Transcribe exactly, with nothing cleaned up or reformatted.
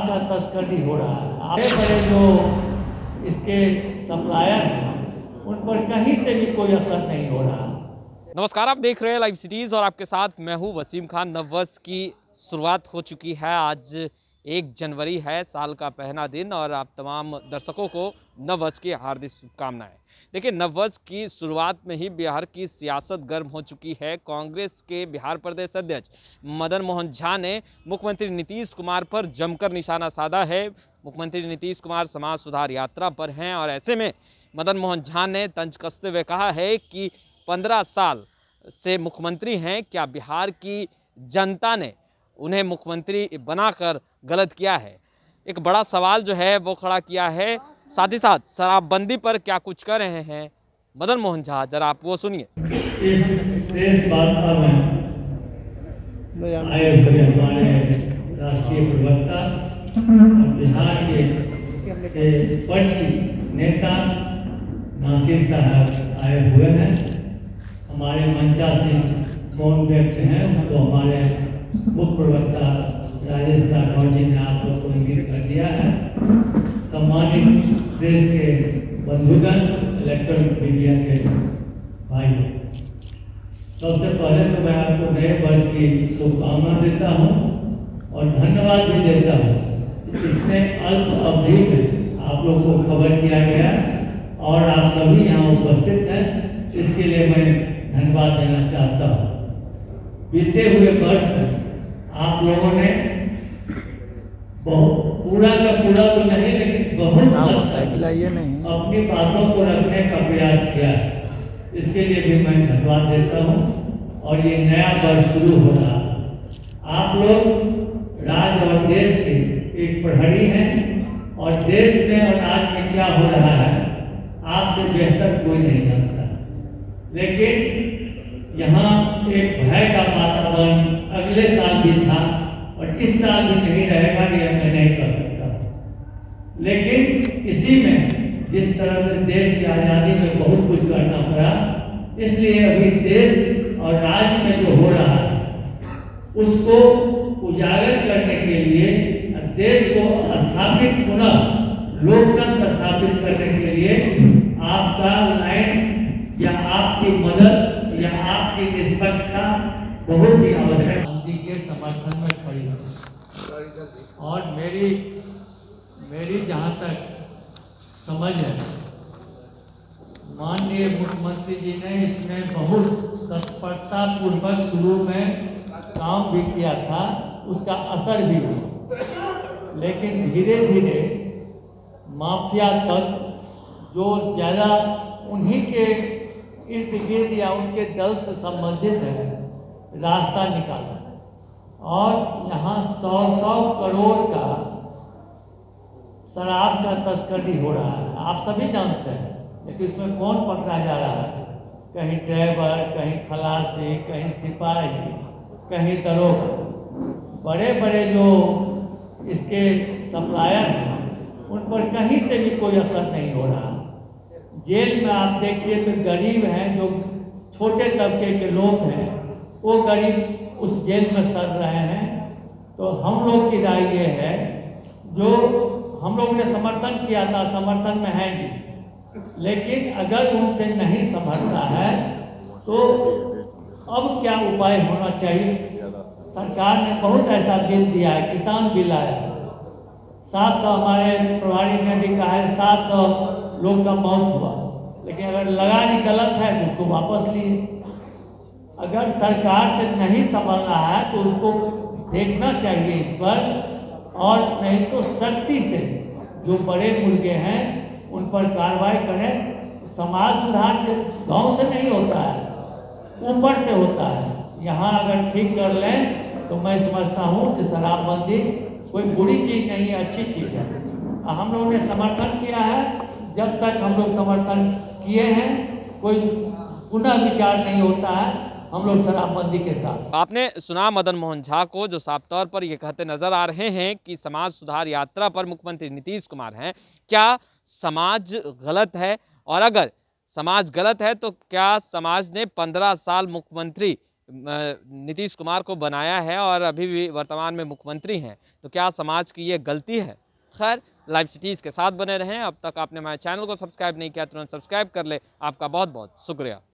शराब का तस्करी हो रहा है। बड़े बड़े जो इसके सप्लायर हैं उन पर कहीं से भी कोई असर नहीं हो रहा। नमस्कार, आप देख रहे हैं लाइव सिटीज और आपके साथ मैं हूं वसीम खान। नववर्ष की शुरुआत हो चुकी है। आज एक जनवरी है, साल का पहला दिन, और आप तमाम दर्शकों को नववर्ष की हार्दिक शुभकामनाएं। देखिए, नववर्ष की शुरुआत में ही बिहार की सियासत गर्म हो चुकी है। कांग्रेस के बिहार प्रदेश अध्यक्ष मदन मोहन झा ने मुख्यमंत्री नीतीश कुमार पर जमकर निशाना साधा है। मुख्यमंत्री नीतीश कुमार समाज सुधार यात्रा पर हैं और ऐसे में मदन मोहन झा ने तंज कसते हुए कहा है कि पंद्रह साल से मुख्यमंत्री हैं, क्या बिहार की जनता ने उन्हें मुख्यमंत्री बनाकर गलत किया है? एक बड़ा सवाल जो है वो खड़ा किया है। साथ ही साथ शराबबंदी पर क्या कुछ कर रहे हैं मदन मोहन झा, जरा आप वो सुनिए। इस प्रेस वार्ता में आए हुए हमारे राष्ट्रीय प्रवक्ता और बिहार के पक्ष नेता नासिर साहब आए हुए हैं। हमारे मंचा से कौन व्यक्ति हैं उसको हमारे मुख्य प्रवक्ता राजेश राठौर जी ने आप लोग को इंगित कर दिया है। सम्मानित देश के बंधुगण, इलेक्ट्रॉनिक मीडिया के भाई, सबसे पहले तो मैं आपको नए वर्ष की शुभकामना देता हूँ और धन्यवाद भी देता हूँ। इतने अल्प अवधि में आप लोग को खबर किया गया और आप सभी यहाँ उपस्थित हैं, इसके लिए मैं धन्यवाद देना चाहता हूँ। बीते हुए वर्ष में आप लोगों ने बहुत पूरा का पूरा तो नहीं लेकिन बहुत अपनी बातों को रखने का प्रयास किया है। इसके लिए भी मैं धन्यवाद देता हूँ और ये नया वर्ष शुरू हो रहा है। आप लोग राज्य और देश के एक प्रहरी हैं और देश में और राज्य में क्या हो रहा है आपसे बेहतर कोई नहीं जानता। लेकिन यहाँ एक भय का वातावरण अगले साल भी था और इस साल भी नहीं रहेगा, ये मैं नहीं कर सकता। लेकिन इसी में जिस तरह से देश की आज़ादी में बहुत कुछ करना पड़ा, इसलिए अभी देश और राज्य में जो हो रहा है उसको उजागर करने के लिए, देश को स्थापित पुनः लोकतंत्र स्थापित करने के लिए आपका लाइन या आपकी मदद या आपकी निष्पक्षता बहुत ही आवश्यक के समर्थन में खड़ी है। और मेरी मेरी जहाँ तक समझ है, माननीय मुख्यमंत्री जी ने इसमें बहुत तत्परता पूर्वक शुरू में काम भी किया था, उसका असर भी हुआ। लेकिन धीरे धीरे माफिया तक जो ज़्यादा उन्हीं के इर्द गिर्द या उनके दल से संबंधित है, रास्ता निकाला और यहाँ सौ सौ करोड़ का शराब का तस्करी हो रहा है। आप सभी जानते हैं, लेकिन इसमें कौन पकड़ा जा रहा है? कहीं ड्राइवर, कहीं खलासी, कहीं सिपाही, कहीं दरोगा। बड़े बड़े जो इसके सप्लायर हैं उन पर कहीं से भी कोई असर नहीं हो रहा। जेल में आप देखिए तो गरीब हैं, जो छोटे तबके के लोग हैं, वो गरीब उस जेल में सड़ रहे हैं। तो हम लोग की राय ये है, जो हम लोग ने समर्थन किया था, समर्थन में है भी, लेकिन अगर उनसे नहीं संभलता है तो अब क्या उपाय होना चाहिए? सरकार ने बहुत ऐसा बिल दिया है, किसान बिल आया, सात सौ हमारे प्रभारी ने भी कहा है सात सौ लोग का मौत हुआ, लेकिन अगर लगा ही गलत है तो उसको वापस लिए। अगर सरकार से नहीं संभल रहा है तो उसको देखना चाहिए इस पर, और नहीं तो सख्ती से जो बड़े मुर्गे हैं उन पर कार्रवाई करें। समाज सुधार गांव से नहीं होता है, ऊपर से होता है। यहाँ अगर ठीक कर लें तो मैं समझता हूँ कि शराबबंदी कोई बुरी चीज़ नहीं है, अच्छी चीज़ है। हम लोगों ने समर्थन किया है। जब तक हम लोग समर्थन किए हैं, कोई पुनः विचार नहीं होता है, हम लोग शराबबंदी के साथ। आपने सुना मदन मोहन झा को, जो साफ तौर पर ये कहते नजर आ रहे हैं कि समाज सुधार यात्रा पर मुख्यमंत्री नीतीश कुमार हैं। क्या समाज गलत है? और अगर समाज गलत है तो क्या समाज ने पंद्रह साल मुख्यमंत्री नीतीश कुमार को बनाया है और अभी भी वर्तमान में मुख्यमंत्री हैं, तो क्या समाज की ये गलती है? खैर, लाइव सिटीज़ के साथ बने रहें। अब तक आपने हमारे चैनल को सब्सक्राइब नहीं किया, तुरंत सब्सक्राइब कर ले। आपका बहुत बहुत शुक्रिया।